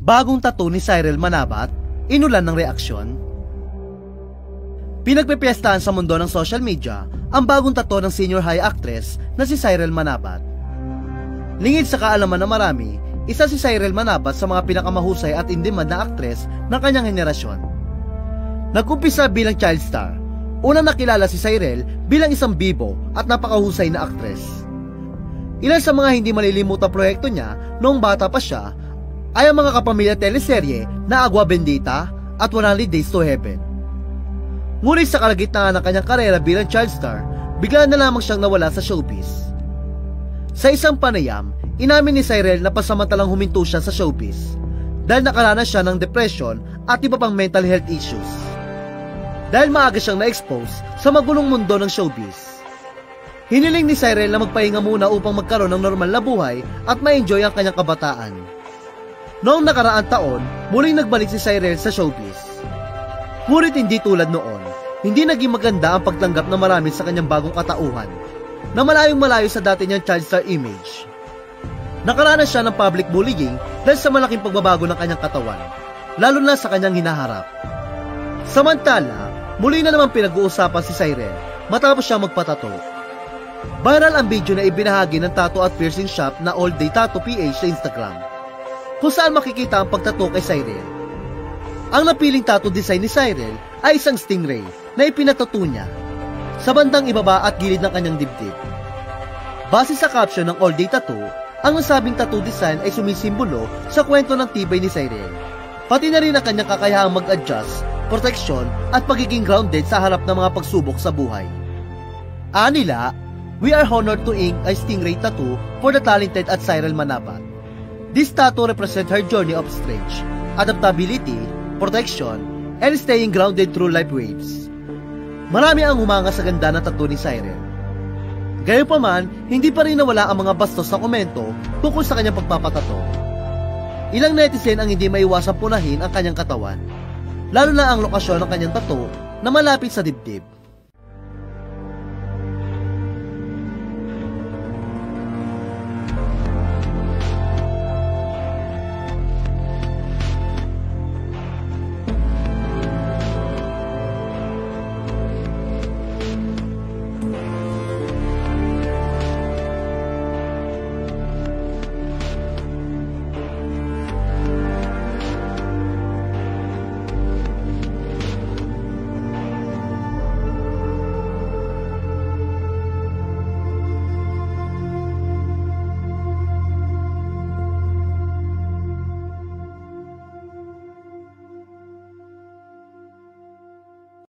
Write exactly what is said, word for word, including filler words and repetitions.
Bagong tattoo ni Cyril Manabat, inulan ng reaksyon. Pinagpepiestahan sa mundo ng social media ang bagong tattoo ng senior high actress na si Cyril Manabat. Lingid sa kaalaman ng marami, isa si Cyril Manabat sa mga pinakamahusay at in-demand na aktres ng kanyang henerasyon. Nagkumpisa bilang child star. Unang nakilala si Cyril bilang isang bibo at napakahusay na aktres. Ilan sa mga hindi malilimutang proyekto niya noong bata pa siya ay ang mga kapamilya teleserye na Agua Bendita at one hundred Days to Heaven. Ngunit sa kalagitnaan ng kanyang karera bilang child star, bigla na lamang siyang nawala sa showbiz. Sa isang panayam, inamin ni Cyril na pasamantalang huminto siya sa showbiz dahil nakaranas siya ng depression at iba pang mental health issues. Dahil maaga siyang na-expose sa magulong mundo ng showbiz. Hiniling ni Cyril na magpahinga muna upang magkaroon ng normal na buhay at ma-enjoy ang kanyang kabataan. Noong nakaraang taon, muling nagbalik si Cyril sa showbiz. Ngunit hindi tulad noon, hindi naging maganda ang pagtanggap ng marami sa kanyang bagong katauhan, na malayong malayo sa dati niyang child star image. Nakaranas siya ng public bullying dahil sa malaking pagbabago ng kanyang katawan, lalo na sa kanyang hinaharap. Samantala, muli na naman pinag-uusapan si Cyril matapos siya magpatato. Viral ang video na ibinahagi ng tattoo at piercing shop na All Day Tattoo P H sa Instagram, kung saan makikita ang pagtato kay Cyril. Ang napiling tattoo design ni Cyril ay isang stingray na ipinatato niya sa bandang ibaba at gilid ng kanyang dibdib. Base sa caption ng All Day Tattoo, ang nasabing tattoo design ay sumisimbolo sa kwento ng tibay ni Cyril, pati na rin ang kanyang kakayahang mag-adjust, proteksyon at pagiging grounded sa harap ng mga pagsubok sa buhay. Anila, we are honored to ink a stingray tattoo for the talented at Cyril Manabat. This tattoo represents her journey of strength, adaptability, protection, and staying grounded through life waves. Marami ang humanga sa ganda ng tattoo ni Cyril. Gayunpaman, hindi pa rin nawala ang mga bastos na komento tungkol sa kanyang pagpapatato. Ilang netizen ang hindi maiwasang punahin ang kanyang katawan, lalo na ang lokasyon ng kanyang tattoo na malapit sa dibdib.